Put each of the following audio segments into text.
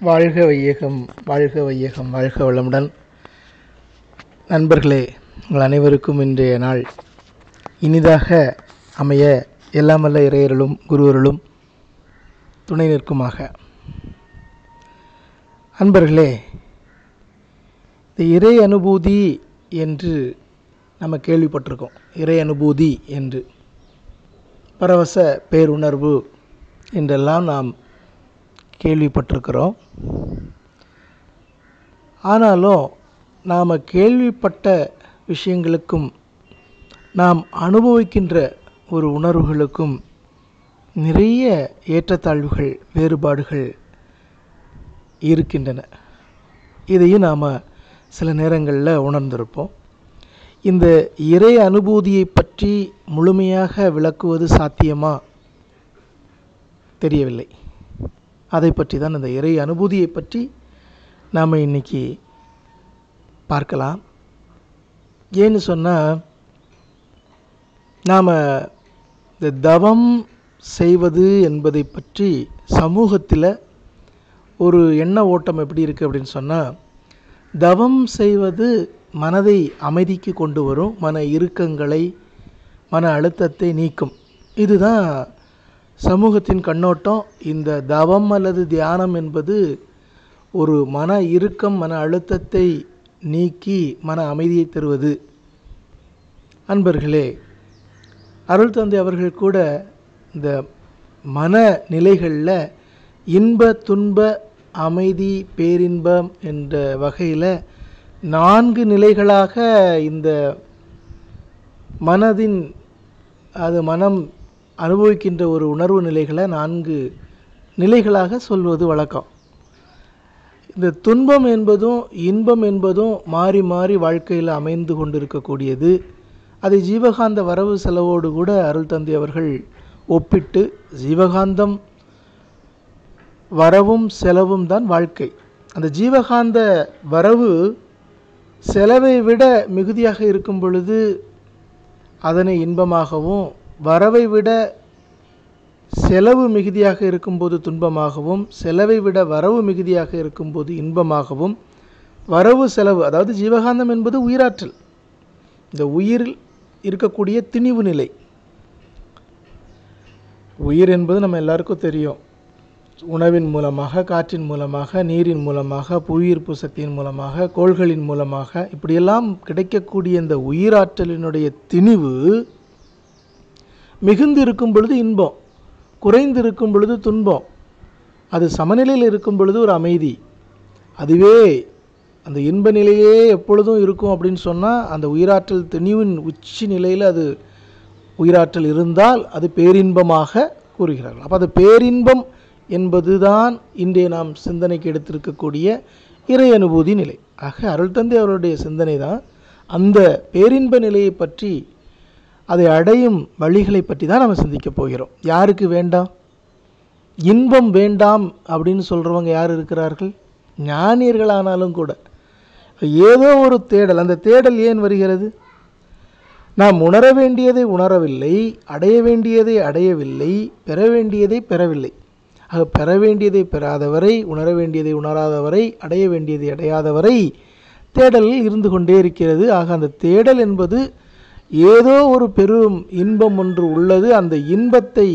வாழ்க வையகம், வாழ்க வையகம், வாழ்க வளமுடன். நண்பர்களே, உங்கள் அனைவருக்கும் இன்றைய நாள் இனிதாக அமைய எல்லாமல்ல இறையருளும் குருவருளும் துணை நிற்குமாக. அன்பர்களே, இந்த இறை அனுபூதி என்று நம்ம கேள்விப்பட்டிருக்கோம். இறை அனுபூதி என்று பரவச பேருணர்வு என்றெல்லாம் நாம் கேள்விப்பட்டிருக்கிறோம். ஆனாலும் நாம் கேள்விப்பட்ட விஷயங்களுக்கும் நாம் அனுபவிக்கின்ற ஒரு உணர்வுகளுக்கும் நிறைய ஏற்றத்தாழ்வுகள், வேறுபாடுகள் இருக்கின்றன. இதையும் நாம் சில நேரங்களில் உணர்ந்திருப்போம். இந்த இறை அனுபூதியை பற்றி முழுமையாக விளக்குவது சாத்தியமா தெரியவில்லை. அதை பற்றி தான், இந்த இறை அனுபூதியை பற்றி நாம் இன்றைக்கி பார்க்கலாம். ஏன்னு சொன்னால், நாம் இந்த தவம் செய்வது என்பதை பற்றி சமூகத்தில் ஒரு எண்ண ஓட்டம் எப்படி இருக்குது அப்படின்னு சொன்னால், தவம் செய்வது மனதை அமைதிக்கு கொண்டு வரும், மன இறுக்கங்களை, மன அழுத்தத்தை நீக்கும். இதுதான் சமூகத்தின் கண்ணோட்டம். இந்த தவம் அல்லது தியானம் என்பது ஒரு மன இறுக்கம், மன அழுத்தத்தை நீக்கி மன அமைதியை தருவது. அன்பர்களே, அருள் தந்தை அவர்கள் கூட இந்த மன நிலைகளில் இன்ப, துன்ப, அமைதி, பேரின்பம் என்ற வகையில் 4 நிலைகளாக இந்த மனதின் மனம் அனுபவிக்கின்ற ஒரு உணர்வு நிலைகளை 4 நிலைகளாக சொல்வது வழக்கம். இந்த துன்பம் என்பதும் இன்பம் என்பதும் மாறி மாறி வாழ்க்கையில் அமைந்து கொண்டிருக்கக்கூடியது. அதை ஜீவகாந்த வரவு செலவோடு கூட அருள் தந்தை அவர்கள் ஒப்பிட்டு, ஜீவகாந்தம் வரவும் செலவும் தான் வாழ்க்கை. அந்த ஜீவகாந்த வரவு செலவை விட மிகுதியாக இருக்கும் பொழுது அதனை இன்பமாகவும், வரவை விட செலவு மிகுதியாக இருக்கும்போது துன்பமாகவும், செலவை விட வரவு மிகுதியாக இருக்கும்போது இன்பமாகவும், வரவு செலவு, அதாவது ஜீவகாந்தம் என்பது உயிராற்றல், இந்த உயிரில் இருக்கக்கூடிய திணிவு நிலை. உயிர் என்பது நம்ம எல்லாருக்கும் தெரியும். உணவின் மூலமாக, காற்றின் மூலமாக, நீரின் மூலமாக, புவியீர்ப்பு சக்தியின் மூலமாக, கோள்களின் மூலமாக, இப்படியெல்லாம் கிடைக்கக்கூடிய இந்த உயிராற்றலினுடைய திணிவு மிகுந்து இருக்கும் பொழுது இன்பம், குறைந்து இருக்கும் பொழுது துன்பம், அது சமநிலையில் இருக்கும் பொழுது ஒரு அமைதி. அதுவே அந்த இன்ப நிலையே எப்பொழுதும் இருக்கும் அப்படின்னு சொன்னால், அந்த உயிராற்றல் திணிவின் உச்சி நிலையில் அது உயிராற்றல் இருந்தால் அது பேரின்பமாக கூறுகிறார்கள். அப்போ அது பேரின்பம் என்பது தான் இன்றைய நாம் சிந்தனைக்கு எடுத்திருக்கக்கூடிய இறை அனுபூதி நிலை. ஆக அருள் தந்தை அவருடைய சிந்தனை தான் அந்த பேரின்ப நிலையை பற்றி, அதை அடையும் வழிகளை பற்றி தான் நம்ம சிந்திக்க போகிறோம். யாருக்கு வேண்டாம்? இன்பம் வேண்டாம் அப்படின்னு சொல்கிறவங்க யார் இருக்கிறார்கள்? ஞானியர்களானாலும் கூட ஏதோ ஒரு தேடல். அந்த தேடல் ஏன் வருகிறது? நாம் உணர வேண்டியதை உணரவில்லை, அடைய வேண்டியதை அடையவில்லை, பெற வேண்டியதை பெறவில்லை. ஆக பெற வேண்டியதை பெறாதவரை, உணர வேண்டியதை உணராதவரை, அடைய வேண்டியதை அடையாதவரை தேடலில் இருந்து கொண்டே இருக்கிறது. ஆக அந்த தேடல் என்பது ஏதோ ஒரு பெரும் இன்பம் ஒன்று உள்ளது, அந்த இன்பத்தை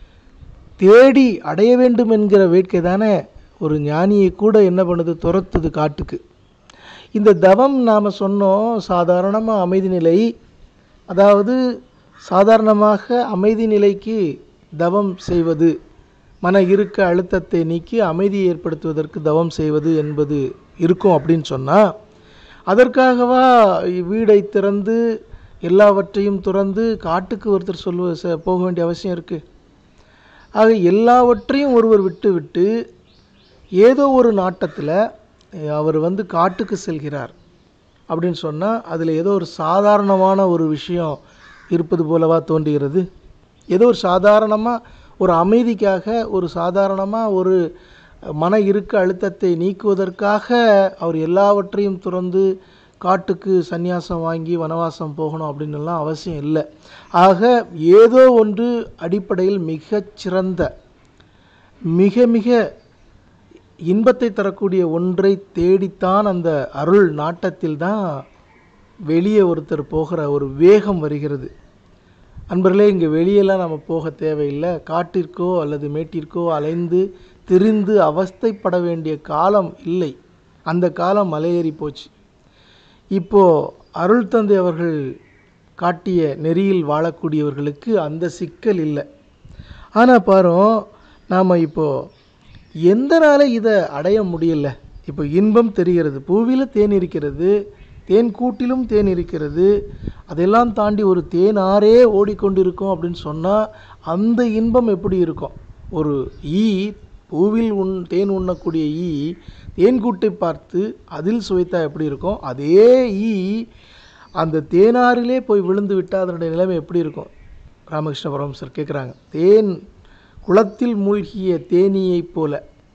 தேடி அடைய வேண்டும் என்கிற வேட்கை தானே ஒரு ஞானியை கூட என்ன பண்ணுது? துரத்துது காட்டுக்கு. இந்த தவம் நாம் சொன்னோம் சாதாரணமாக அமைதி நிலை, அதாவது சாதாரணமாக அமைதி நிலைக்கு தவம் செய்வது, மன இருக்க அழுத்தத்தை நீக்கி அமைதியை ஏற்படுத்துவதற்கு தவம் செய்வது என்பது இருக்கும் அப்படின்னு சொன்னால், அதற்காகவா வீடை திறந்து எல்லாவற்றையும் துறந்து காட்டுக்கு ஒருத்தர் போக வேண்டிய அவசியம் இருக்குது? ஆக எல்லாவற்றையும் ஒருவர் விட்டு ஏதோ ஒரு நாட்டத்தில் அவர் காட்டுக்கு செல்கிறார் அப்படின்னு சொன்னால், அதில் ஏதோ ஒரு சாதாரணமான ஒரு விஷயம் இருப்பது போலவா தோன்றுகிறது? ஏதோ ஒரு சாதாரணமாக ஒரு அமைதிக்காக, ஒரு சாதாரணமாக ஒரு மன இருக்க அழுத்தத்தை நீக்குவதற்காக அவர் எல்லாவற்றையும் துறந்து காட்டுக்கு சந்நியாசம் வாங்கி வனவாசம் போகணும் அப்படின்னுலாம் அவசியம் இல்லை. ஆக ஏதோ ஒன்று அடிப்படையில் மிகச்சிறந்த, மிக மிக இன்பத்தை தரக்கூடிய ஒன்றை தேடித்தான் அந்த அருள் நாட்டத்தில் தான் வெளியே ஒருத்தர் போகிற ஒரு வேகம் வருகிறது. அன்பர்களே, இங்கே வெளியெல்லாம் நம்ம போக தேவையில்லை. காட்டிற்கோ அல்லது மேட்டிற்கோ அலைந்து திரிந்து அவஸ்தைப்பட வேண்டிய காலம் இல்லை. அந்த காலம் மலையேறி போச்சு. இப்போது அருள் தந்தை அவர்கள் காட்டிய நெறியில் வாழக்கூடியவர்களுக்கு அந்த சிக்கல் இல்லை. ஆனால் பாரும், நாம் இப்போது எந்த நாளை இதை அடைய முடியல. இப்போ இன்பம் தெரிகிறது, பூவியில் தேன் இருக்கிறது, தேன் கூட்டிலும் தேன் இருக்கிறது, அதெல்லாம் தாண்டி ஒரு தேனாரே ஓடிக்கொண்டிருக்கும் அப்படின்னு சொன்னால் அந்த இன்பம் எப்படி இருக்கும்? ஒரு ஈ, பூவில் தேன் உண்ணக்கூடிய ஈ தேன் கூட்டை பார்த்து அதில் சுவைத்தா எப்படி இருக்கும்? அதே ஈ அந்த தேனாரிலே போய் விழுந்து விட்டால் அதனுடைய நிலைமை எப்படி இருக்கும்? ராமகிருஷ்ண பரமஹம்சர் கேட்குறாங்க. தேன் குளத்தில் மூழ்கிய தேனீயைப் போல,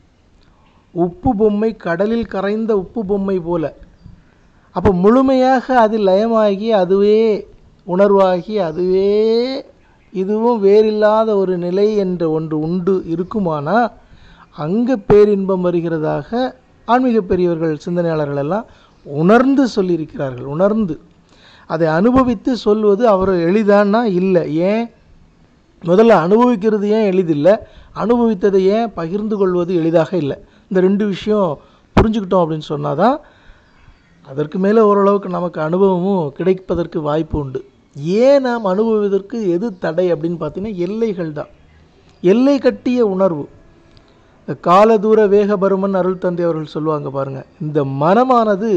உப்பு பொம்மை கடலில் கரைந்த உப்பு பொம்மை போல. அப்போ முழுமையாக அது லயமாகி அதுவே உணர்வாகி அதுவே இதுவும் வேறில்லாத ஒரு நிலை என்ற ஒன்று உண்டு இருக்குமானா அங்கே பேரின்பம் வருகிறதாக ஆன்மீக பெரியவர்கள் சிந்தனையாளர்கள் எல்லாம் உணர்ந்து சொல்லியிருக்கிறார்கள். உணர்ந்து அதை அனுபவித்து சொல்வது அவர் எளிதானா? இல்லை. ஏன்? முதல்ல அனுபவிக்கிறது ஏன் எளிதில்லை, அனுபவித்ததை ஏன் பகிர்ந்து கொள்வது எளிதாக இல்லை. இந்த ரெண்டு விஷயம் புரிஞ்சுக்கிட்டோம் அப்படின்னு சொன்னால் தான் அதற்கு மேலே ஓரளவுக்கு நமக்கு அனுபவமும் கிடைப்பதற்கு வாய்ப்பு உண்டு. ஏன் நாம் அனுபவிப்பதற்கு எது தடை அப்படின்னு பார்த்தீங்கன்னா எல்லைகள் தான். எல்லை கட்டிய உணர்வு. இந்த காலதூர வேகபருமன் அருள் தந்தை அவர்கள் சொல்லுவாங்க பாருங்கள், இந்த மனமானது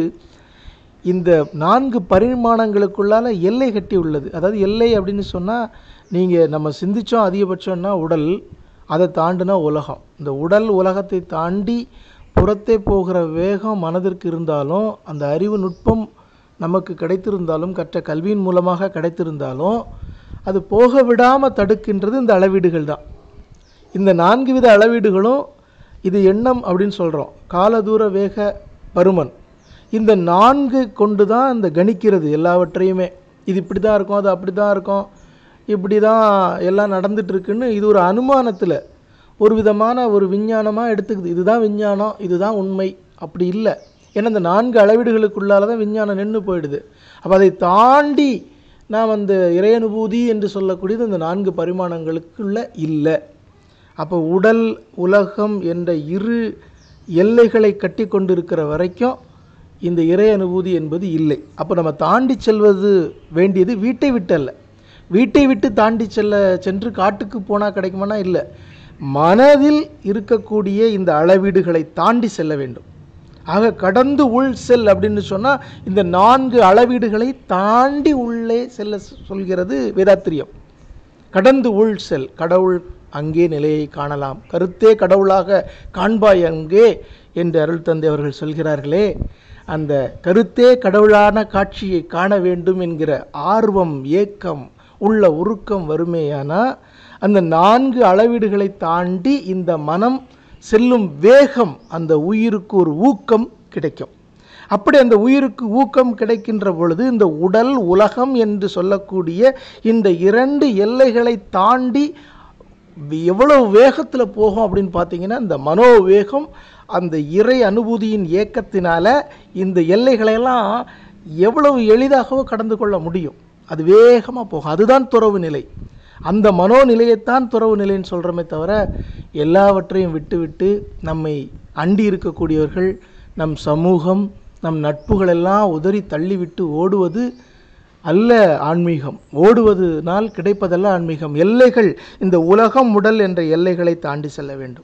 இந்த 4 பரிமாணங்களுக்குள்ளால் எல்லை கட்டி உள்ளது. அதாவது எல்லை அப்படின்னு சொன்னால் நீங்கள் நம்ம சிந்தித்தோம் அதிகபட்சம்னா உடல், அதை தாண்டினா உலகம். இந்த உடல் உலகத்தை தாண்டி புறத்தே போகிற வேகம் மனதிற்கு இருந்தாலும், அந்த அறிவு நுட்பம் நமக்கு கிடைத்திருந்தாலும், கற்ற கல்வியின் மூலமாக கிடைத்திருந்தாலும், அது போக விடாமல் தடுக்கின்றது இந்த அளவீடுகள் தான். இந்த 4 வித அளவீடுகளும் இது எண்ணம் அப்படின்னு சொல்கிறோம். காலதூர வேக பருமன் இந்த 4 கொண்டு தான் இந்த கணிக்கிறது எல்லாவற்றையுமே. இது இப்படி தான் இருக்கும், அது அப்படி தான் இருக்கும், இப்படி தான் எல்லாம் நடந்துகிட்ருக்குன்னு இது ஒரு அனுமானத்தில் ஒரு விதமான ஒரு விஞ்ஞானமாக எடுத்துக்குது. இதுதான் விஞ்ஞானம், இதுதான் உண்மை. அப்படி இல்லை. ஏன்னா இந்த 4 அளவீடுகளுக்குள்ளால தான் விஞ்ஞானம் நின்று போயிடுது. அப்போ அதை தாண்டி நாம் அந்த இறையனுபூதி என்று சொல்லக்கூடியது இந்த 4 பரிமாணங்களுக்குள்ள இல்லை. அப்போ உடல் உலகம் என்ற இரு எல்லைகளை கட்டி கொண்டிருக்கிற வரைக்கும் இந்த இறை அனுபூதி என்பது இல்லை. அப்போ நம்ம தாண்டி செல்வது வேண்டியது வீட்டை விட்டு அல்ல. வீட்டை விட்டு தாண்டி சென்று காட்டுக்கு போனால் கிடைக்குமானா இல்லை. மனதில் இருக்கக்கூடிய இந்த அளவீடுகளை தாண்டி செல்ல வேண்டும். ஆக கடந்து உள் செல் அப்படின்னு சொன்னால் இந்த 4 அளவீடுகளை தாண்டி உள்ளே செல்ல சொல்கிறது வேதாத்திரியம். கடந்து உள் செல், கடவுள் அங்கே நிலையை காணலாம், கருத்தே கடவுளாக காண்பாய் அங்கே என்று அருள் தந்தை அவர்கள் சொல்கிறார்களே, அந்த கருத்தே கடவுளான காட்சியை காண வேண்டும் என்கிற ஆர்வம், ஏக்கம், உள்ள உருக்கம் வருமேயானால் அந்த 4 அளவீடுகளை தாண்டி இந்த மனம் செல்லும் வேகம் அந்த உயிருக்கு ஒரு ஊக்கம் கிடைக்கும். அப்படி அந்த உயிருக்கு ஊக்கம் கிடைக்கின்ற பொழுது இந்த உடல் உலகம் என்று சொல்லக்கூடிய இந்த 2 எல்லைகளை தாண்டி எவ்வளவு வேகத்தில் போகும் அப்படின்னு பார்த்தீங்கன்னா, இந்த மனோவேகம் அந்த இறை அனுபூதியின் ஏக்கத்தினால இந்த எல்லைகளையெல்லாம் எவ்வளவு எளிதாகவோ கடந்து கொள்ள முடியும். அது வேகமாக போகும். அதுதான் துறவு நிலை. அந்த மனோநிலையைத்தான் துறவு நிலைன்னு சொல்கிறோமே தவிர எல்லாவற்றையும் விட்டுவிட்டு நம்மை அண்டி இருக்கக்கூடியவர்கள், நம் சமூகம், நம் நட்புகளெல்லாம் உதறி தள்ளிவிட்டு ஓடுவது அல்ல ஆன்மீகம். ஓடுவதனால் கிடைப்பதல்ல ஆன்மீகம். எல்லைகள், இந்த உலகம் உடல் என்ற எல்லைகளை தாண்டி செல்ல வேண்டும்.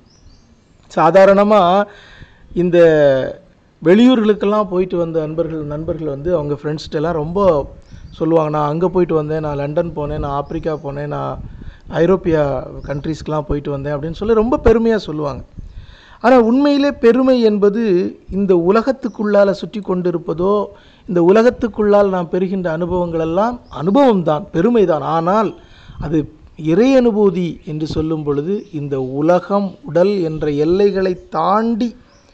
சாதாரணமாக இந்த வெளியூர்களுக்கெல்லாம் போயிட்டு வந்த நண்பர்கள் வந்து அவங்க ஃப்ரெண்ட்ஸ்கிட்டலாம் ரொம்ப சொல்லுவாங்க, நான் அங்கே போயிட்டு வந்தேன், நான் லண்டன் போனேன், நான் ஆப்பிரிக்கா போனேன், நான் ஐரோப்பியா கண்ட்ரீஸ்க்கெலாம் போயிட்டு வந்தேன் அப்படின்னு சொல்லி ரொம்ப பெருமையாக சொல்லுவாங்க. ஆனால் உண்மையிலே பெருமை என்பது இந்த உலகத்துக்குள்ளால் சுற்றி கொண்டிருப்பதோ, இந்த உலகத்துக்குள்ளால் நாம் பெறுகின்ற அனுபவங்களெல்லாம் அனுபவம்தான், பெருமை தான். ஆனால் அது இறை அனுபூதி என்று சொல்லும் பொழுது இந்த உலகம் உடல் என்ற எல்லைகளை தாண்டி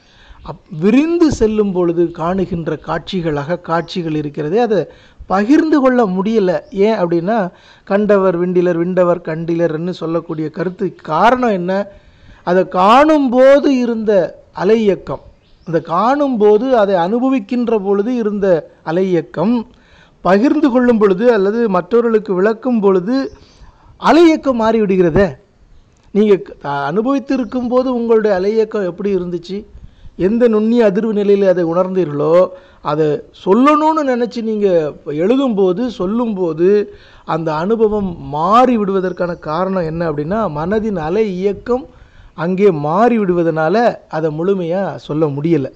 விரிந்து செல்லும் பொழுது காணுகின்ற காட்சிகள், அகக்காட்சிகள் இருக்கிறதே, அதை பகிர்ந்து கொள்ள முடியலை. ஏன் அப்படின்னா, கண்டவர் விண்டிலர் விண்டவர் கண்டிலர்ன்னு சொல்லக்கூடிய கருத்து காரணம் என்ன? அதை காணும்போது இருந்த அலை இயக்கம், அந்த காணும்போது அதை அனுபவிக்கின்ற பொழுது இருந்த அலை இயக்கம் பகிர்ந்து கொள்ளும் பொழுது அல்லது மற்றவர்களுக்கு விளக்கும் பொழுது அலை இயக்கம் மாறிவிடுகிறதே. நீங்கள் அனுபவித்து இருக்கும்போது உங்களுடைய அலை இயக்கம் எப்படி இருந்துச்சு, எந்த நுண்ணிய அதிர்வு நிலையில் அதை உணர்ந்தீர்களோ அதை சொல்லணும்னு நினச்சி நீங்கள் எழுதும்போது சொல்லும்போது அந்த அனுபவம் மாறி விடுவதற்கான காரணம் என்ன அப்படின்னா, மனதின் அலை இயக்கம் அங்கே மாறி விடுவதனால அதை முழுமையாக சொல்ல முடியலை.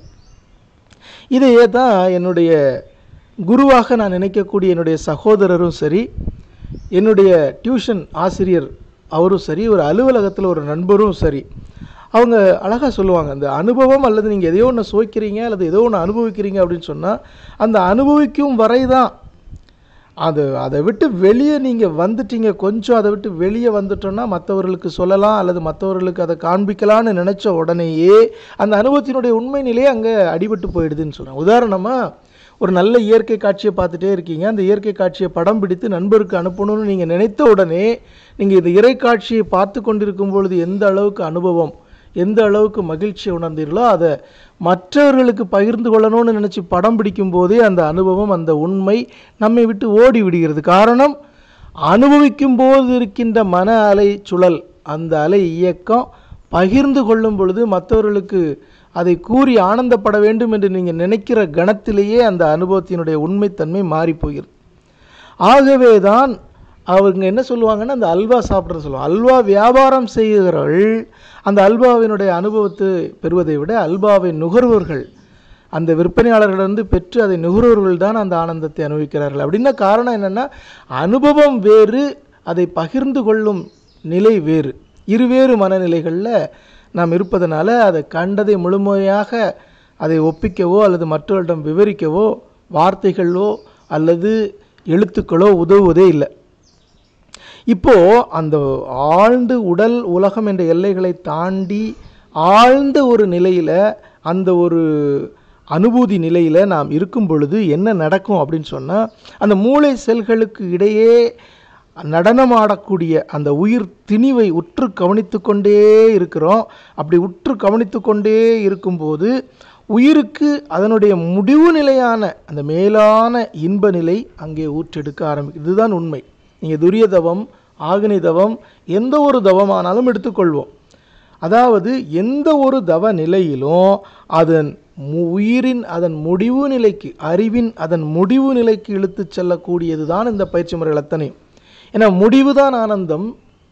இதையே தான் என்னுடைய குருவாக நான் நினைக்கக்கூடிய என்னுடைய சகோதரரும் சரி, என்னுடைய டியூஷன் ஆசிரியர் அவரும் சரி, ஒரு அலுவலகத்தில் ஒரு நண்பரும் சரி, அவங்க அழகாக சொல்லுவாங்க, அந்த அனுபவம் அல்லது நீங்கள் எதையோ ஒன்று சுவைக்கிறீங்க அல்லது ஏதோ ஒன்று அனுபவிக்கிறீங்க அப்படின்னு சொன்னால் அந்த அனுபவிக்கும் வரை தான். அதை விட்டு வெளியே நீங்கள் வந்துட்டீங்க, கொஞ்சம் அதை விட்டு வெளியே வந்துட்டோன்னா மற்றவர்களுக்கு சொல்லலாம் அல்லது மற்றவர்களுக்கு அதை காண்பிக்கலான்னு நினச்ச உடனேயே அந்த அனுபவத்தினுடைய உண்மை நிலையே அங்கே அடிபட்டு போயிடுதுன்னு சொல்கிறேன். உதாரணமாக, ஒரு நல்ல இயற்கை காட்சியை பார்த்துட்டே இருக்கீங்க, அந்த இயற்கை காட்சியை படம் பிடித்து நண்பருக்கு அனுப்பணும்னு நீங்கள் நினைத்த உடனே நீங்கள் இந்த இறை காட்சியை பார்த்து கொண்டிருக்கும் பொழுது எந்த அளவுக்கு அனுபவம், எந்த அளவுக்கு மகிழ்ச்சியை உணர்ந்தீர்களோ அதை மற்றவர்களுக்கு பகிர்ந்து கொள்ளணும்னு நினச்சி படம் பிடிக்கும் போதே அந்த அனுபவம், அந்த உண்மை நம்மை விட்டு ஓடி விடுகிறது. காரணம், அனுபவிக்கும் போது இருக்கின்ற மன அலை சுழல், அந்த அலை இயக்கம் பகிர்ந்து கொள்ளும் பொழுது மற்றவர்களுக்கு அதை கூறி ஆனந்தப்பட வேண்டும் என்று நீங்கள் நினைக்கிற கணத்திலேயே அந்த அனுபவத்தினுடைய உண்மைத்தன்மை மாறி போகிறது. ஆகவே தான் அவங்க என்ன சொல்லுவாங்கன்னா, அந்த அல்வா சாப்பிட்றது சொல்லுவாங்க. அல்வா வியாபாரம் செய்கிறவர்கள் அந்த அல்வாவினுடைய அனுபவத்தை பெறுவதை விட அல்வாவை நுகர்வோர்கள், அந்த விற்பனையாளர்களிடம் பெற்று அதை நுகர்வோர்கள் தான் அந்த ஆனந்தத்தை அனுபவிக்கிறார்கள். அப்படின்னா காரணம் என்னென்னா, அனுபவம் வேறு, அதை பகிர்ந்து கொள்ளும் நிலை வேறு. இருவேறு மனநிலைகளில் நாம் இருப்பதனால அதை கண்டதை முழுமையாக அதை ஒப்பிக்கவோ அல்லது மற்றவர்களிடம் விவரிக்கவோ வார்த்தைகளோ அல்லது எழுத்துக்களோ உதவுவதே இல்லை. இப்போது அந்த ஆழ்ந்து உடல் உலகம் என்ற எல்லைகளை தாண்டி ஆழ்ந்த ஒரு நிலையில், அந்த ஒரு அனுபூதி நிலையில் நாம் இருக்கும் பொழுது என்ன நடக்கும் அப்படின்னு சொன்னால், அந்த மூளை செல்களுக்கு இடையே நடனமாடக்கூடிய அந்த உயிர் திணிவை உற்று கவனித்து கொண்டே இருக்கிறோம். அப்படி உற்று கவனித்து கொண்டே இருக்கும்போது உயிருக்கு அதனுடைய முடிவு நிலையான அந்த மேலான இன்ப நிலை அங்கே ஊற்றெடுக்க ஆரம்பிக்கும். இதுதான் உண்மை. நீங்கள் துரிய தவம், ஆக்னி தவம், எந்த ஒரு தவமானாலும் எடுத்துக்கொள்வோம். அதாவது எந்த ஒரு தவ நிலையிலும் அதன் உயிரின் அதன் முடிவு நிலைக்கு, அறிவின் அதன் முடிவு நிலைக்கு இழுத்து செல்லக்கூடியது தான் இந்த பயிற்சி முறைகள் அத்தனையும். ஏன்னா முடிவு தான் ஆனந்தம்.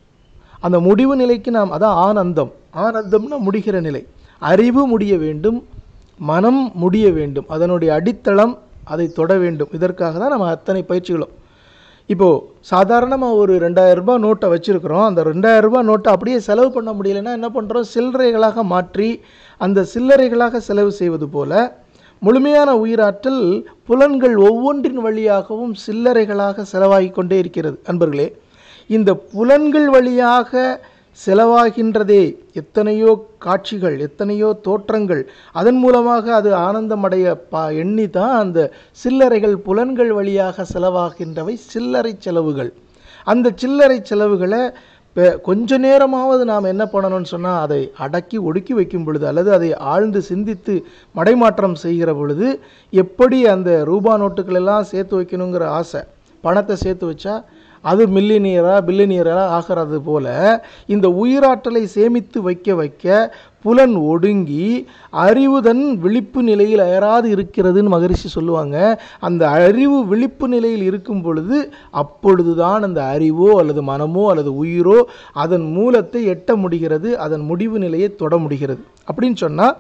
அந்த முடிவு நிலைக்கு நாம், அதான் ஆனந்தம். ஆனந்தம்னா முடிகிற நிலை. அறிவு முடிய வேண்டும், மனம் முடிய வேண்டும், அதனுடைய அடித்தளம் அதை தொட வேண்டும். இதற்காக தான் நம்ம அத்தனை பயிற்சிகளும். இப்போது சாதாரணமாக ஒரு 2000 ரூபாய் நோட்டை வச்சுருக்கிறோம். அந்த 2000 ரூபாய் நோட்டை அப்படியே செலவு பண்ண முடியலைன்னா என்ன பண்ணுறோம், சில்லறைகளாக மாற்றி அந்த சில்லறைகளாக செலவு செய்வது போல முழுமையான உயிராற்றல் புலன்கள் ஒவ்வொன்றின் வழியாகவும் சில்லறைகளாக செலவாகி கொண்டே இருக்கிறது. அன்பர்களே, இந்த புலன்கள் வழியாக செலவாகின்றதே எத்தனையோ காட்சிகள், எத்தனையோ தோற்றங்கள், அதன் மூலமாக அது ஆனந்தமடைய எண்ணி தான் அந்த சில்லறைகள் புலன்கள் வழியாக செலவாகின்றவை சில்லறை செலவுகள். அந்த சில்லறை செலவுகளை கொஞ்ச நேரமாவது நாம் என்ன பண்ணணும்னு சொன்னால், அதை அடக்கி ஒடுக்கி வைக்கும் பொழுது அல்லது அதை ஆழ்ந்து சிந்தித்து மடைமாற்றம் செய்கிற பொழுது, எப்படி அந்த ரூபா நோட்டுகள் எல்லாம் சேர்த்து வைக்கணுங்கிற ஆசை, பணத்தை சேர்த்து வச்சா அது பில்லியனியராக ஆகிறது போல இந்த உயிராற்றலை சேமித்து வைக்க வைக்க புலன் ஒடுங்கி அறிவுதன் விழிப்பு நிலையில் அயராது இருக்கிறதுன்னு மகரிஷி சொல்லுவாங்க. அந்த அறிவு விழிப்பு நிலையில் இருக்கும் பொழுது அப்பொழுதுதான் அந்த அறிவோ அல்லது மனமோ அல்லது உயிரோ அதன் மூலத்தை எட்ட முடிகிறது, அதன் முடிவு நிலையை தொட முடிகிறது. அப்படின்னு சொன்னால்,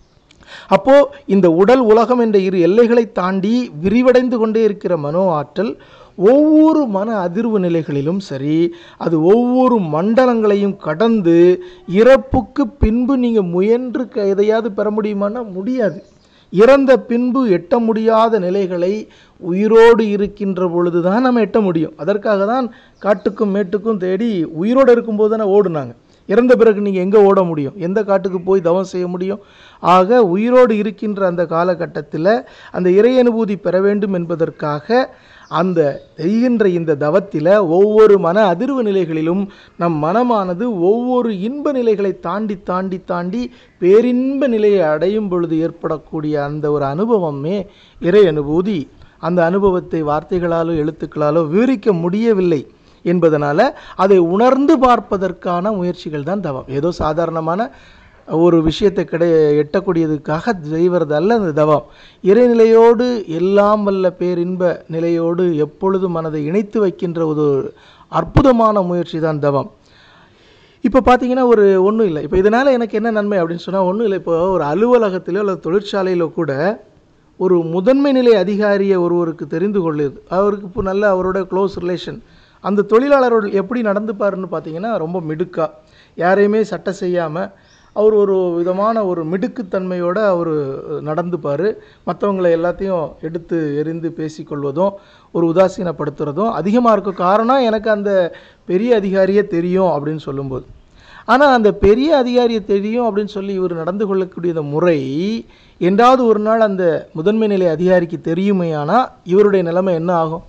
அப்போது இந்த உடல் உலகம் என்ற இரு எல்லைகளை தாண்டி விரிவடைந்து கொண்டே இருக்கிற மனோ ஆற்றல் ஒவ்வொரு மன அதிர்வு நிலைகளிலும் சரி, அது ஒவ்வொரு மண்டலங்களையும் கடந்து இறப்புக்கு பின்பு நீங்கள் முயன்று எதையாவது பெற முடியுமானா முடியாது. இறந்த பின்பு எட்ட முடியாத நிலைகளை உயிரோடு இருக்கின்ற பொழுது தான் நம்ம எட்ட முடியும். அதற்காக தான் காட்டுக்கும் மேட்டுக்கும் தேடி உயிரோடு இருக்கும்போது தானே ஓடுனாங்க. இறந்த பிறகு நீங்கள் எங்கே ஓட முடியும், எந்த காட்டுக்கு போய் தவம் செய்ய முடியும்? ஆக உயிரோடு இருக்கின்ற அந்த காலகட்டத்தில் அந்த இறை அனுபூதி பெற வேண்டும் என்பதற்காக அந்த செய்கின்ற இந்த தவத்தில் ஒவ்வொரு மன அதிர்வு நிலைகளிலும் நம் மனமானது ஒவ்வொரு இன்ப நிலைகளை தாண்டி தாண்டி தாண்டி பேரின்ப நிலையை அடையும் பொழுது ஏற்படக்கூடிய அந்த ஒரு அனுபவமே இறை அனுபூதி. அந்த அனுபவத்தை வார்த்தைகளாலோ எழுத்துக்களாலோ விவரிக்க முடியவில்லை என்பதனால் அதை உணர்ந்து பார்ப்பதற்கான முயற்சிகள் தான் தவம். ஏதோ சாதாரணமான ஒரு விஷயத்தை எட்டக்கூடியதுக்காக செய்வதல்ல அந்த தவம். இறைநிலையோடு எல்லாம் வல்ல பேரின்ப நிலையோடு எப்பொழுதும் மனதை இணைத்து வைக்கின்ற ஒரு அற்புதமான முயற்சி தான் தவம். இப்போ பார்த்தீங்கன்னா ஒன்றும் இல்லை. இப்போ இதனால் எனக்கு என்ன நன்மை அப்படின்னு சொன்னால் ஒன்றும் இல்லை. இப்போ ஒரு அலுவலகத்திலோ அல்லது தொழிற்சாலையிலோ கூட ஒரு முதன்மை நிலை அதிகாரியை ஒருவருக்கு தெரிந்து கொள்ளுது, அவருக்கு இப்போ நல்ல அவரோட க்ளோஸ் ரிலேஷன், அந்த தொழிலாளரோடு எப்படி நடந்துப்பாருன்னு பார்த்தீங்கன்னா ரொம்ப மிடுக்காக, யாரையுமே சட்டை செய்யாமல் அவர் ஒரு விதமான ஒரு மிடுக்குத்தன்மையோடு அவர் நடந்துப்பார். மற்றவங்களை எல்லாத்தையும் எடுத்து எறிந்து பேசிக்கொள்வதும் ஒரு உதாசீனப்படுத்துகிறதும் அதிகமாக இருக்கும். காரணம், எனக்கு அந்த பெரிய அதிகாரியே தெரியும் அப்படின்னு சொல்லும்போது. ஆனால் அந்த பெரிய அதிகாரியை தெரியும் அப்படின்னு சொல்லி இவர் நடந்து கொள்ளக்கூடிய இந்த முறை என்றாவது ஒரு நாள் அந்த முதன்மை நிலை அதிகாரிக்கு தெரியுமே, ஆனால் இவருடைய நிலைமை என்ன ஆகும்?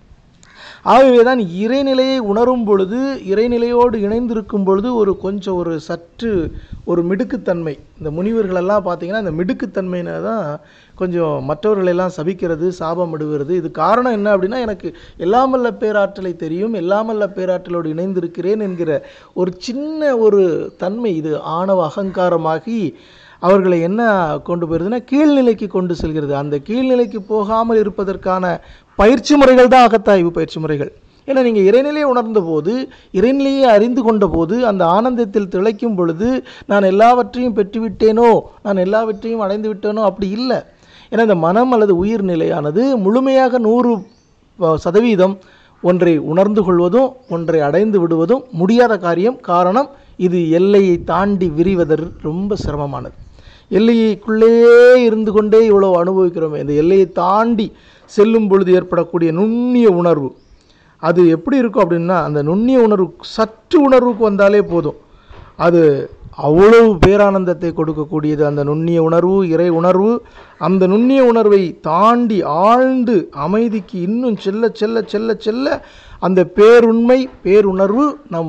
ஆகவே தான் இறைநிலையை உணரும் பொழுது, இறைநிலையோடு இணைந்திருக்கும் பொழுது ஒரு சற்று ஒரு மிடுக்குத்தன்மை, இந்த முனிவர்களெல்லாம் பார்த்திங்கன்னா இந்த மிடுக்குத்தன்மையின தான் கொஞ்சம் மற்றவர்களெல்லாம் சபிக்கிறது, சாபம் விடுகிறது. இது காரணம் என்ன அப்படின்னா, எனக்கு எல்லாமல்ல பேராற்றலை தெரியும், எல்லாமல்ல பேராற்றலோடு இணைந்திருக்கிறேன் என்கிற ஒரு சின்ன ஒரு தன்மை, இது ஆணவ அகங்காரமாகி அவர்களை என்ன கொண்டு போயிருதுன்னா கீழ்நிலைக்கு கொண்டு செல்கிறது. அந்த கீழ்நிலைக்கு போகாமல் இருப்பதற்கான பயிற்சி முறைகள் தான் அகத்தாய்வு பயிற்சி முறைகள். ஏன்னா நீங்கள் இறைநிலையை உணர்ந்த போது, இறைநிலையை அறிந்து கொண்ட போது, அந்த ஆனந்தத்தில் திளைக்கும் பொழுது நான் எல்லாவற்றையும் பெற்றுவிட்டேனோ, நான் எல்லாவற்றையும் அடைந்து விட்டேனோ, அப்படி இல்லை. ஏன்னா இந்த மனம் அல்லது உயிர் நிலையானது முழுமையாக 100% ஒன்றை உணர்ந்து கொள்வதும் ஒன்றை அடைந்து விடுவதும் முடியாத காரியம். காரணம், இது எல்லையை தாண்டி விரிவதற்கு ரொம்ப சிரமமானது. எல்லைக்குள்ளேயே இருந்து கொண்டே இவ்வளோ அனுபவிக்கிறோமே, இந்த எல்லையை தாண்டி செல்லும் பொழுது ஏற்படக்கூடிய நுண்ணிய உணர்வு அது எப்படி இருக்கும் அப்படின்னா, அந்த நுண்ணிய உணர்வு சற்று உணர்வுக்கு வந்தாலே போதும், அது அவ்வளவு பேரானந்தத்தை கொடுக்கக்கூடியது. அந்த நுண்ணிய உணர்வு, இறை உணர்வு, அந்த நுண்ணிய உணர்வை தாண்டி ஆழ்ந்து அமைதிக்கு இன்னும் செல்ல செல்ல செல்ல செல்ல அந்த பேருண்மை பேருணர்வு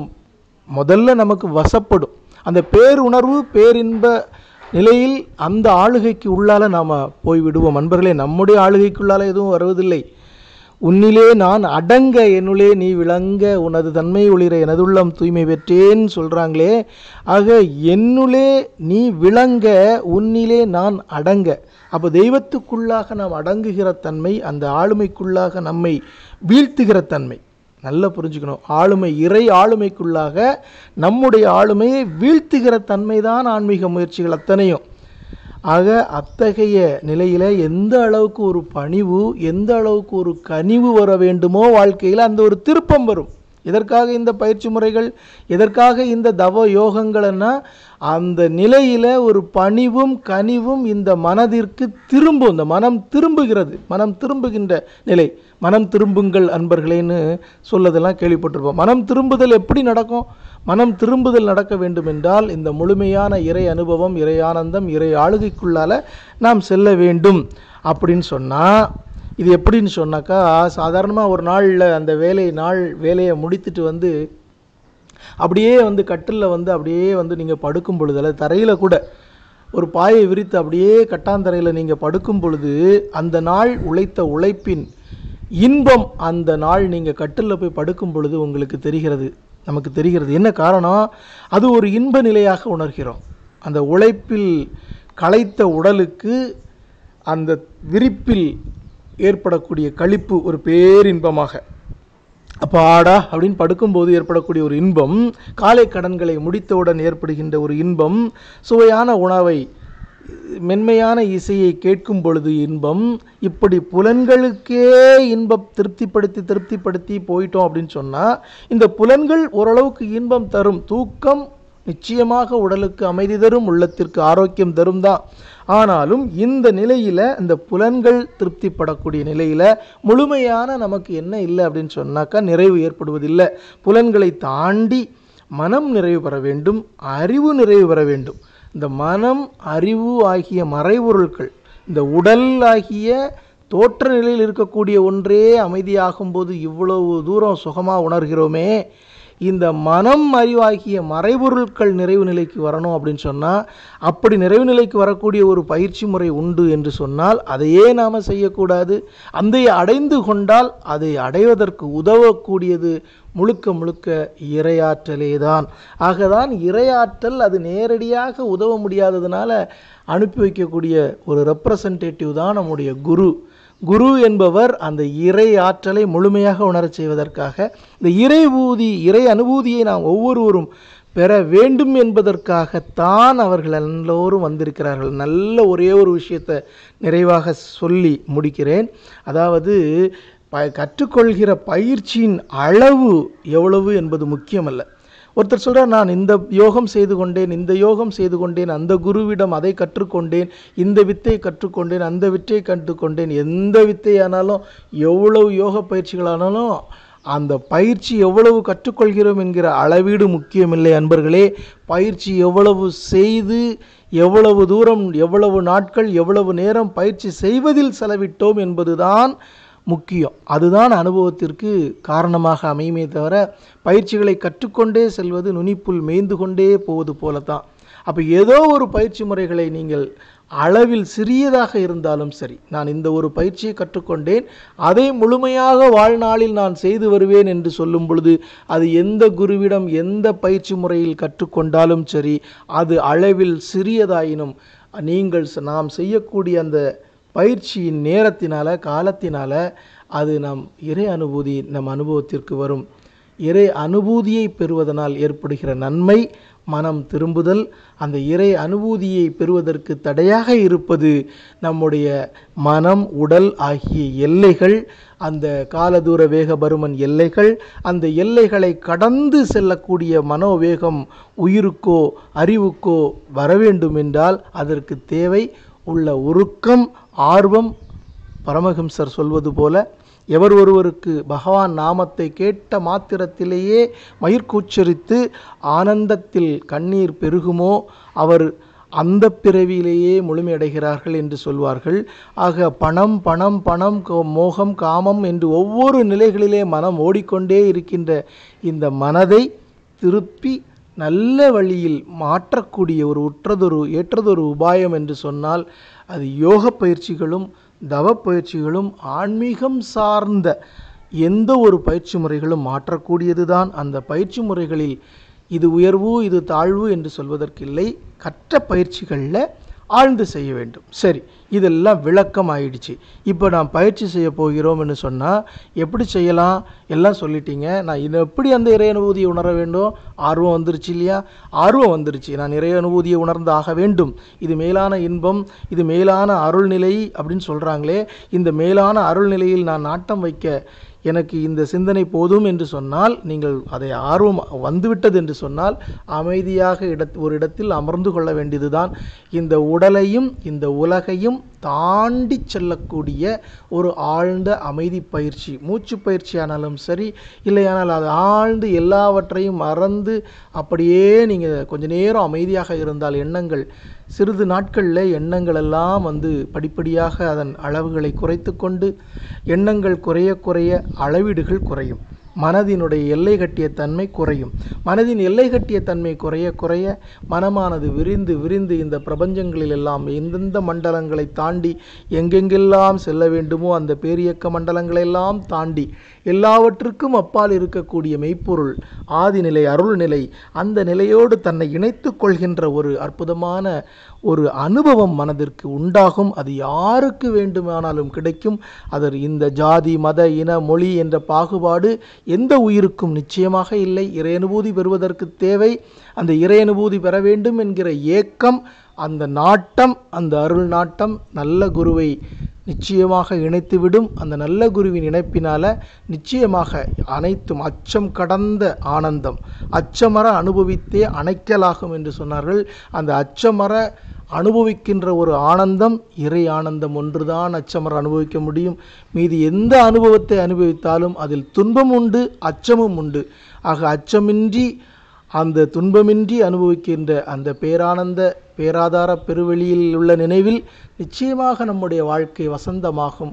முதல்ல நமக்கு வசப்படும். அந்த பேருணர்வு பேரின்ப நிலையில் அந்த ஆளுகைக்கு உள்ளால நாம் போய்விடுவோம். அன்பர்களே, நம்முடைய ஆளுகைக்குள்ளால எதுவும் வருவதில்லை. உன்னிலே நான் அடங்க என்னுள்ளே நீ விளங்க உனது தன்மை ஒளிர எனதுள்ளம் தூய்மை பெற்றேன்னு சொல்கிறாங்களே. ஆக என்னுள்ளே நீ விளங்க, உன்னிலே நான் அடங்க. அப்போ தெய்வத்துக்குள்ளாக நாம் அடங்குகிற தன்மை, அந்த ஆளுமைக்குள்ளாக நம்மை வீழ்த்துகிற தன்மை. நல்லா புரிஞ்சுக்கணும். ஆளுமை, இறை ஆளுமைக்குள்ளாக நம்முடைய ஆளுமையை வீழ்த்துகிற தன்மை தான் ஆன்மீக முயற்சிகள் அத்தனையும். ஆக அத்தகைய நிலையில் எந்த அளவுக்கு ஒரு பணிவு, எந்த அளவுக்கு ஒரு கனிவு வர வேண்டுமோ வாழ்க்கையில் அந்த ஒரு திருப்பம் வரும். எதற்காக இந்த பயிற்சி முறைகள், எதற்காக இந்த தவ யோகங்கள்னா, அந்த நிலையில் ஒரு பணிவும் கனிவும் இந்த மனதிற்கு திரும்பும். இந்த மனம் திரும்புகிறது, மனம் திரும்புகின்ற நிலை. மனம் திரும்புங்கள் அன்பர்களேன்னு சொல்லதெல்லாம் கேள்விப்பட்டிருப்போம். மனம் திரும்புதல் எப்படி நடக்கும்? மனம் திரும்புதல் நடக்க வேண்டும் என்றால் இந்த முழுமையான இறை அனுபவம், இறை ஆனந்தம், இறை ஆளுகைக்குள்ளால் நாம் செல்ல வேண்டும். அப்படின்னு சொன்னால் இது எப்படின்னு சொன்னாக்கா, சாதாரணமாக ஒரு நாளில் அந்த வேலையை முடித்துட்டு அப்படியே கட்டிலில் அப்படியே நீங்கள் படுக்கும் பொழுது, அல்லது தரையில் கூட ஒரு பாயை விரித்து அப்படியே கட்டாந்தரையில் நீங்கள் படுக்கும் பொழுது அந்த நாள் உழைத்த உழைப்பின் இன்பம் அந்த நாள் நீங்கள் கட்டிலில் போய் படுக்கும் பொழுது உங்களுக்கு தெரிகிறது, நமக்கு தெரிகிறது. என்ன காரணம்? அது ஒரு இன்ப நிலையாக உணர்கிறோம். அந்த உழைப்பில் களைத்த உடலுக்கு அந்த விரிப்பில் ஏற்படக்கூடிய களிப்பு ஒரு பேரின்பமாக, அப்பாடா அப்படின்னு படுக்கும்போது ஏற்படக்கூடிய ஒரு இன்பம், காலை கடன்களை முடித்தவுடன் ஏற்படுகின்ற ஒரு இன்பம், சுவையான உணவை, மென்மையான இசையை கேட்கும் பொழுது இன்பம், இப்படி புலன்களுக்கே இன்பம் திருப்திப்படுத்தி போயிட்டோம் அப்படின்னு சொன்னால், இந்த புலன்கள் ஓரளவுக்கு இன்பம் தரும். தூக்கம் நிச்சயமாக உடலுக்கு அமைதி தரும், உள்ளத்திற்கு ஆரோக்கியம் தரும் தான். ஆனாலும் இந்த நிலையில், இந்த புலன்கள் திருப்திப்படக்கூடிய நிலையில் முழுமையான நமக்கு என்ன இல்லை அப்படின்னு சொன்னாக்கா நிறைவு ஏற்படுவதில்லை. புலன்களை தாண்டி மனம் நிறைவு பெற வேண்டும், அறிவு நிறைவு பெற வேண்டும். இந்த மனம், அறிவு ஆகிய மறைபொருட்கள், இந்த உடல் ஆகிய தோற்ற நிலையில் இருக்கக்கூடிய ஒன்றே அமைதியாகும்போது இவ்வளவு தூரம் சுகமாக உணர்கிறோமே, இந்த மனம் அறிவாகிய மறைபொருட்கள் நிறைவு நிலைக்கு வரணும் அப்படின்னு சொன்னால், அப்படி நிறைவு நிலைக்கு வரக்கூடிய ஒரு பயிற்சி முறை உண்டு என்று சொன்னால் அதையே நாம் செய்யக்கூடாது. அதை அடைந்து கொண்டால் அதை அடைவதற்கு உதவக்கூடியது முழுக்க முழுக்க இறையாற்றலே தான். ஆகதான் இறையாற்றல் அது நேரடியாக உதவ முடியாததுனால அனுப்பி வைக்கக்கூடிய ஒரு ரெப்ரசன்டேட்டிவ் தான் நம்முடைய குரு. குரு என்பவர் அந்த இறை ஆற்றலை முழுமையாக உணரச் செய்வதற்காக இந்த இறை அனுபூதியை நாம் ஒவ்வொருவரும் பெற வேண்டும் என்பதற்காகத்தான் அவர்கள் எல்லோரும் வந்திருக்கிறார்கள். நல்ல ஒரே ஒரு விஷயத்தை நிறைவாக சொல்லி முடிக்கிறேன். அதாவது கற்றுக்கொள்கிற பயிற்சியின் அளவு எவ்வளவு என்பது முக்கியமல்ல. ஒருத்தர் சொல்கிறார், நான் இந்த யோகம் செய்து கொண்டேன், இந்த யோகம் செய்து கொண்டேன், அந்த குருவிடம் அதை கற்றுக்கொண்டேன், இந்த வித்தை கற்றுக்கொண்டேன், அந்த வித்தை கற்றுக்கொண்டேன். எந்த வித்தையானாலும் எவ்வளவு யோக பயிற்சிகளானாலும் அந்த பயிற்சி எவ்வளவு கற்றுக்கொள்கிறோம் என்கிற அளவீடு முக்கியமில்லை அன்பர்களே. பயிற்சி எவ்வளவு செய்து, எவ்வளவு தூரம், எவ்வளவு நாட்கள், எவ்வளவு நேரம் பயிற்சி செய்வதில் செலவிட்டோம் என்பதுதான் முக்கியம். அதுதான் அனுபவத்திற்கு காரணமாக அமையுமே தவிர பயிற்சிகளை கற்றுக்கொண்டே செல்வது நுனிப்புல் மேய்ந்து கொண்டே போவது போலத்தான். அப்போ ஏதோ ஒரு பயிற்சி முறைகளை நீங்கள் அளவில் சிறியதாக இருந்தாலும் சரி, நான் இந்த ஒரு பயிற்சியை கற்றுக்கொண்டேன், அதை முழுமையாக வாழ்நாளில் நான் செய்து வருவேன் என்று சொல்லும் பொழுது அது எந்த குருவிடம் எந்த பயிற்சி முறையில் கற்றுக்கொண்டாலும் சரி, அது அளவில் சிறியதாயினும் நாம் செய்யக்கூடிய அந்த பயிற்சியின் நேரத்தினால காலத்தினால அது நம் இறை அனுபூதி நம் அனுபவத்திற்கு வரும். இறை அனுபூதியை பெறுவதனால் ஏற்படுகிற நன்மை மனம் திரும்புதல். அந்த இறை அனுபூதியை பெறுவதற்கு தடையாக இருப்பது நம்முடைய மனம், உடல் ஆகிய எல்லைகள், அந்த காலதூர வேக பருமன் எல்லைகள். அந்த எல்லைகளை கடந்து செல்லக்கூடிய மனோவேகம் உயிருக்கோ அறிவுக்கோ வர வேண்டும் என்றால் அதற்கு தேவை உள்ள உருக்கம், ஆர்வம். பரமஹம்சர் சொல்வது போல, எவர் ஒருவருக்கு பகவான் நாமத்தை கேட்ட மாத்திரத்திலேயே மயிர்கூச்சரித்து ஆனந்தத்தில் கண்ணீர் பெருகுமோ அவர் அந்த பிறவியிலேயே முழுமையடைகிறார்கள் என்று சொல்வார்கள். ஆக பணம் பணம் பணம், மோகம், காமம் என்று ஒவ்வொரு நிலைகளிலே மனம் ஓடிக்கொண்டே இருக்கின்ற இந்த மனதை திருப்பி நல்ல வழியில் மாற்றக்கூடிய ஒரு ஏற்றதொரு உபாயம் என்று சொன்னால் அது யோக பயிற்சிகளும் தவ பயிற்சிகளும் ஆன்மீகம் சார்ந்த எந்த ஒரு பயிற்சி முறைகளும் மாற்றக்கூடியது தான். அந்த பயிற்சி முறைகளில் இது உயர்வு இது தாழ்வு என்று சொல்வதற்கில்லை. கற்ற பயிற்சிகளில் ஆழ்ந்து செய்ய வேண்டும். சரி, இதெல்லாம் விளக்கம் ஆயிடுச்சு. இப்போ நான் பயிற்சி செய்ய போகிறோம்னு சொன்னால் எப்படி செய்யலாம் எல்லாம் சொல்லிட்டீங்க. நான் இதை எப்படி அந்த இறை அனுபூதியை உணர வேண்டும்? ஆர்வம் வந்துருச்சு இல்லையா? ஆர்வம் வந்துருச்சு. நான் இறை அனுபூதியை உணர்ந்து ஆக வேண்டும். இது மேலான இன்பம், இது மேலான அருள்நிலை அப்படின்னு சொல்கிறாங்களே. இந்த மேலான அருள்நிலையில் நான் நாட்டம் வைக்க எனக்கு இந்த சிந்தனை போதும் என்று சொன்னால், நீங்கள் அதை ஆர்வம் வந்துவிட்டது என்று சொன்னால் அமைதியாக ஒரு இடத்தில் அமர்ந்து கொள்ள வேண்டியதுதான். இந்த உடலையும் இந்த உலகையும் தாண்டி செல்லக்கூடிய ஒரு ஆழ்ந்த அமைதி பயிற்சி, மூச்சு பயிற்சியானாலும் சரி, இல்லையானால் அது ஆழ்ந்து எல்லாவற்றையும் மறந்து அப்படியே நீங்கள் கொஞ்ச நேரம் அமைதியாக இருந்தால் எண்ணங்கள் சிறிது நாட்களில் எண்ணங்கள் எல்லாம் படிப்படியாக அதன் அளவுகளை குறைத்து கொண்டு எண்ணங்கள் குறைய குறைய அளவீடுகள் குறையும். மனதினுடைய எல்லை கட்டிய தன்மை குறையும். மனதின் எல்லை கட்டிய தன்மை குறைய குறைய மனமானது விரிந்து விரிந்து இந்த பிரபஞ்சங்களில் எல்லாம் எந்தெந்த மண்டலங்களை தாண்டி எங்கெங்கெல்லாம் செல்ல வேண்டுமோ அந்த பேரியக்க மண்டலங்களெல்லாம் தாண்டி எல்லாவற்றுக்கும் அப்பால் இருக்கக்கூடிய மெய்ப்பொருள் ஆதிநிலை அருள்நிலை, அந்த நிலையோடு தன்னை இணைத்து கொள்கின்ற ஒரு அற்புதமான ஒரு அனுபவம் மனதிற்கு உண்டாகும். அது யாருக்கு வேண்டுமானாலும் கிடைக்கும். அதற்கு இந்த ஜாதி மத இன மொழி என்ற பாகுபாடு எந்த உயிருக்கும் நிச்சயமாக இல்லை. இறையனுபூதி பெறுவதற்கு தேவை அந்த இறையனுபூதி பெற வேண்டும் என்கிற ஏக்கம், அந்த நாட்டம், அந்த அருள் நாட்டம் நல்ல குருவை நிச்சயமாக இணைத்துவிடும். அந்த நல்ல குருவின் இணைப்பினால் நிச்சயமாக அனைத்தும் அச்சம் கடந்த ஆனந்தம், அச்சமர அனுபவித்தே அணைக்கலாகும் என்று சொன்னார்கள். அந்த அச்சமர அனுபவிக்கின்ற ஒரு ஆனந்தம், இறை ஆனந்தம் ஒன்றுதான் அச்சமர அனுபவிக்க முடியும். மீதி எந்த அனுபவத்தை அனுபவித்தாலும் அதில் துன்பம் உண்டு, அச்சமும் உண்டு. ஆக அச்சமின்றி அந்த துன்பமின்றி அனுபவிக்கின்ற அந்த பேரானந்த பேராதார பெருவெளியில் உள்ள நினைவில் நிச்சயமாக நம்முடைய வாழ்க்கை வசந்தமாகும்.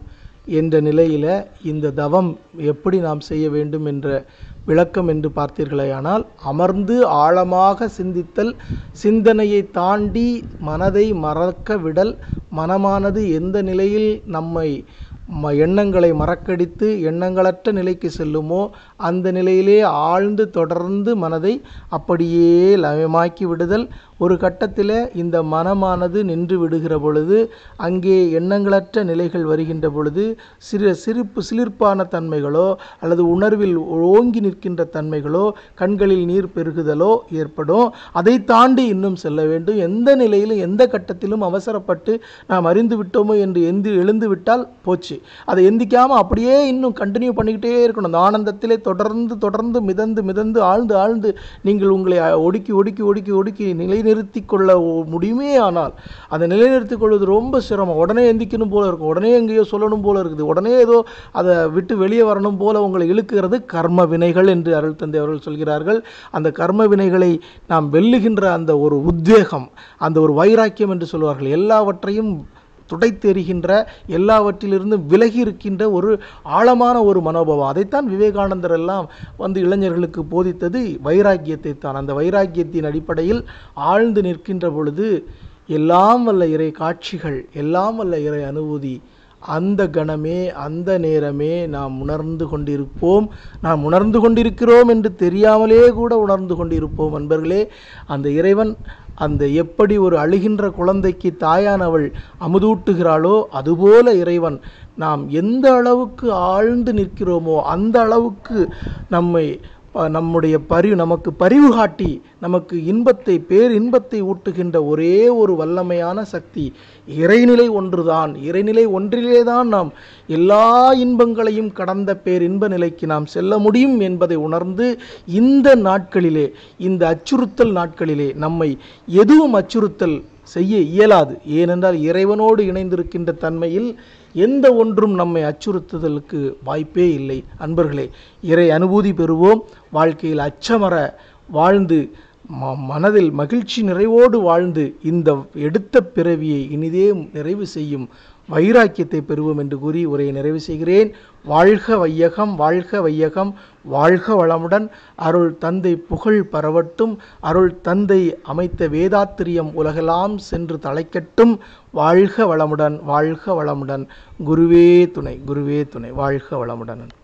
என்ற நிலையில் இந்த தவம் எப்படி நாம் செய்ய வேண்டும் என்ற விளக்கம் என்று பார்த்தீர்களேயானால், அமர்ந்து ஆழமாக சிந்தித்தல், சிந்தனையை தாண்டி மனதை மறக்க விடல், மனமானது எந்த நிலையில் நம்மை எண்ணங்களை மறக்கடித்து எண்ணங்களற்ற நிலைக்கு செல்லுமோ அந்த நிலையிலே ஆழ்ந்து தொடர்ந்து மனதை அப்படியே லயமாக்கி விடுதல். ஒரு கட்டத்தில் இந்த மனமானது நின்று விடுகிற பொழுது அங்கே எண்ணங்களற்ற நிலைகள் வருகின்ற பொழுது சிலிர்ப்பான தன்மைகளோ அல்லது உணர்வில் ஓங்கி நிற்கின்ற தன்மைகளோ கண்களில் நீர் பெருகுதலோ ஏற்படும். அதை தாண்டி இன்னும் செல்ல வேண்டும். எந்த நிலையிலும் எந்த கட்டத்திலும் அவசரப்பட்டு நாம் அறிந்து விட்டோமோ என்று எழுந்து விட்டால் போச்சு. அதை எந்திக்காமல் அப்படியே இன்னும் கண்டினியூ பண்ணிக்கிட்டே இருக்கணும். அந்த ஆனந்தத்திலே தொடர்ந்து தொடர்ந்து மிதந்து மிதந்து ஆழ்ந்து ஆழ்ந்து நீங்கள் உங்களை ஒடுக்கி ஒடுக்கி ஒடுக்கி ஒடுக்கி நிலைநிறுத்தி கொள்ள முடியுமே. ஆனால் அதை நிலைநிறுத்திக் கொள்வது ரொம்ப சிரமம். உடனே எந்திக்கணும் போல இருக்கும், உடனே எங்கேயோ சொல்லணும் போல இருக்குது, உடனே ஏதோ அதை விட்டு வெளியே வரணும் போல உங்களை இழுக்கிறது கர்ம வினைகள் என்று அருள் தந்தை அவர்கள் சொல்கிறார்கள். அந்த கர்ம வினைகளை நாம் வெல்லுகின்ற அந்த ஒரு உத்வேகம், அந்த ஒரு வைராக்கியம் என்று சொல்வார்கள், எல்லாவற்றையும் துடைத்தெறிகின்ற, எல்லாவற்றிலிருந்து விலகி இருக்கின்ற ஒரு ஆழமான ஒரு மனோபாவம். அதைத்தான் விவேகானந்தர் எல்லாம் இளைஞர்களுக்கு போதித்தது வைராக்கியத்தை தான். அந்த வைராக்கியத்தின் அடிப்படையில் ஆழ்ந்து நிற்கின்ற பொழுது எல்லாம் வல்ல இறை காட்சிகள், எல்லாம் வல்ல இறை அனுபூதி அந்த கணமே அந்த நேரமே நாம் உணர்ந்து கொண்டிருப்போம். நாம் உணர்ந்து கொண்டிருக்கிறோம் என்று தெரியாமலே கூட உணர்ந்து கொண்டிருப்போம். அன்பர்களே, அந்த இறைவன் அந்த எப்படி ஒரு அழுகின்ற குழந்தைக்கு தாயானவள் அமுதூட்டுகிறாளோ அதுபோல இறைவன் நாம் எந்த அளவுக்கு ஆழ்ந்து நிற்கிறோமோ அந்த அளவுக்கு நம்முடைய நமக்கு பரிவு காட்டி நமக்கு இன்பத்தை பேரின்பத்தை ஊட்டுகின்ற ஒரே ஒரு வல்லமையான சக்தி இறைநிலை ஒன்றுதான். இறைநிலை ஒன்றிலே தான் நாம் எல்லா இன்பங்களையும் கடந்த பேரின்ப நிலைக்கு நாம் செல்ல முடியும் என்பதை உணர்ந்து இந்த நாட்களிலே, இந்த அச்சுறுத்தல் நாட்களிலே நம்மை எதுவும் அச்சுறுத்தல் செய்ய இயலாது. ஏனென்றால் இறைவனோடு இணைந்திருக்கின்ற தன்மையில் எந்த ஒன்றும் நம்மை அச்சுறுத்துதலுக்கு வாய்ப்பே இல்லை. அன்பர்களே, இறை அனுபூதி பெறுவோம். வாழ்க்கையில் அச்சமற வாழ்ந்து மனதில் மகிழ்ச்சி நிறைவோடு வாழ்ந்து இந்த எடுத்த பிறவியை இனிதே நிறைவு செய்யும் வைராக்கியத்தை பெறுவோம் என்று கூறி உரையை நிறைவு செய்கிறேன். வாழ்க வையகம், வாழ்க வையகம், வாழ்க வளமுடன். அருள் தந்தை புகழ் பரவட்டும். அருள் தந்தை அமைத்த வேதாத்திரியம் உலகெல்லாம் சென்று தலைக்கட்டும். வாழ்க வளமுடன், வாழ்க வளமுடன். குருவே துணை, குருவே துணை. வாழ்க வளமுடன்.